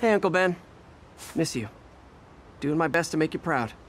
Hey, Uncle Ben. Miss you. Doing my best to make you proud.